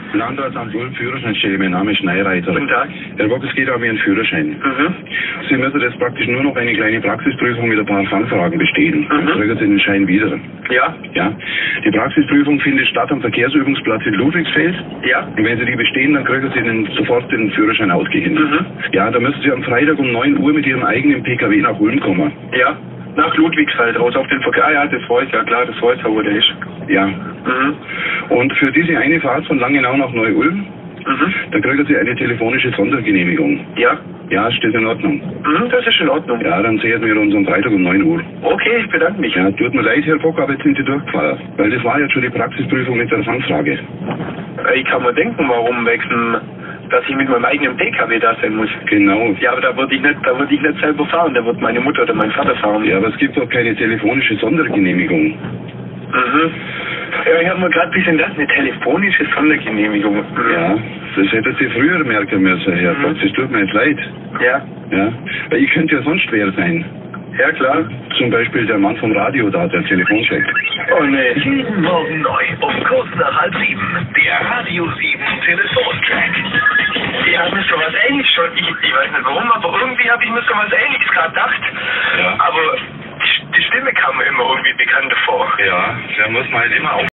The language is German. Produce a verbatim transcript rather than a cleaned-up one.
Landratsamt Ulm, Führerscheinstelle, mein Name ist Schneireiter. Guten Tag. Herr Bock, es geht um Ihren Führerschein. Mhm. Sie müssen jetzt praktisch nur noch eine kleine Praxisprüfung mit ein paar Fangfragen bestehen. Dann Mhm. kriegen Sie den Schein wieder. Ja. Ja. Die Praxisprüfung findet statt am Verkehrsübungsplatz in Ludwigsfeld. Ja. Und wenn Sie die bestehen, dann kriegen Sie den, sofort den Führerschein ausgehändigt. Mhm. Ja, da müssen Sie am Freitag um neun Uhr mit Ihrem eigenen P K W nach Ulm kommen. Ja. Nach Ludwigsfeld raus auf den Verkehr. Ah ja, das weiß ja klar, das weiß ja, wo der ist. Ja. Mhm. Und für diese eine Fahrt von Langenau nach Neu-Ulm, Mhm. da kriegen Sie eine telefonische Sondergenehmigung. Ja. Ja, ist das in Ordnung? Mhm, das ist in Ordnung. Ja, dann sehen wir uns am Freitag um neun Uhr. Okay, ich bedanke mich. Ja, tut mir leid, Herr Bock, aber jetzt sind Sie durchgefallen. Weil das war jetzt schon die Praxisprüfung mit der Fangfrage. Ich kann mir denken, warum wechseln, dass ich mit meinem eigenen P K W da sein muss. Genau. Ja, aber da würde ich nicht, da würde ich nicht selber fahren, da wird meine Mutter oder mein Vater fahren. Ja, aber es gibt doch keine telefonische Sondergenehmigung. Mhm. Ja, ich habe mir gerade ein bisschen das, eine telefonische Sondergenehmigung. Mhm. Ja, das hätten Sie früher merken müssen, Herr Mhm. Bock. Das tut mir jetzt leid. Ja. Ja, weil ich könnte ja sonst wer sein. Ja, klar. Zum Beispiel der Mann vom Radio da, der Telefonchef. Oh nee. Jeden Morgen neu um kurz nach halb sieben. Der Radio sieben Telefoncheck. Ich habe mir sowas ähnliches schon, ich, ich weiß nicht warum, aber irgendwie habe ich mir sowas ähnliches gerade gedacht. Ja. Aber die, die Stimme kam mir immer irgendwie bekannt vor. Ja, da muss man halt immer auf.